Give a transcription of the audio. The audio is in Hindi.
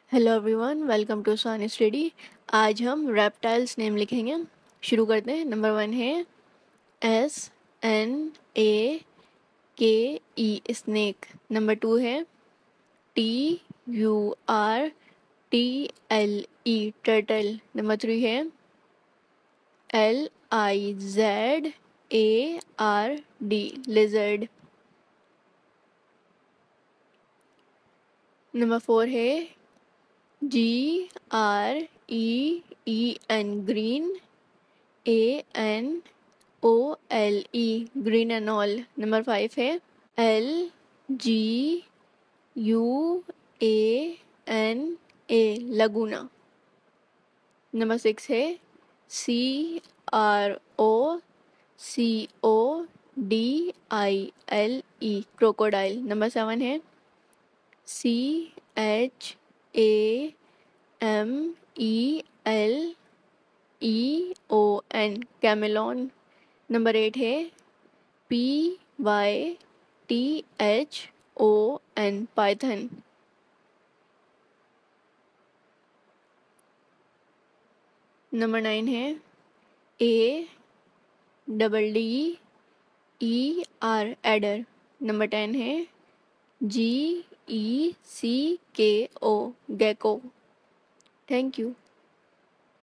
Hello everyone, welcome to sun study. आज हम रेप्टाइल्स नेम लिखेंगे। शुरू करते हैं। नंबर 1 है SNAKE स्नेक। नंबर 2 है TURTLE टर्टल। नंबर 3 है LIZARD लिजर्ड। नंबर 4 है GREEN green. ANOLE green anole. Number 5 है LGUANA लगूना। नंबर 6 है CROCODILE क्रोकोडाइल। नंबर 7 है CHAMELEON कैमेलॉन। नंबर 8 है PYTHON पाइथन। नंबर 9 है ADDER एडर। नंबर 10 है GECKO गैको। Thank you.